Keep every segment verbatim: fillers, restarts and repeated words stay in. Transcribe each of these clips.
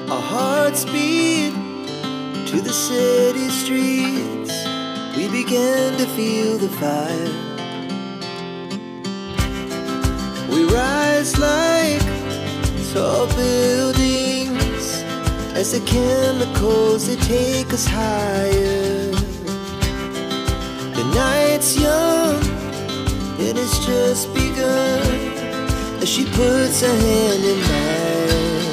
Our hearts beat to the city streets. We began to feel the fire. We rise like tall buildings as the chemicals, they take us higher. The night's young, it has just begun, as she puts her hand in mine.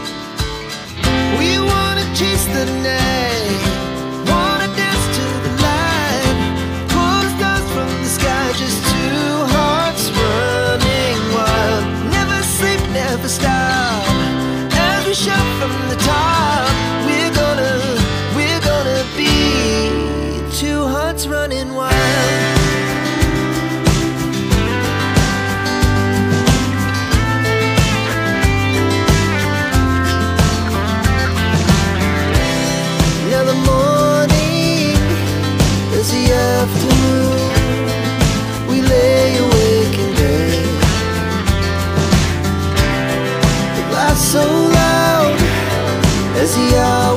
We wanna chase the night, wanna dance to the light, pull the stars from the sky, just two hearts running wild. Never sleep, never stop, as we shout from the top. We're gonna, we're gonna be two hearts running wild. Afternoon, we lay awake in bed. The laughs so loud as the hours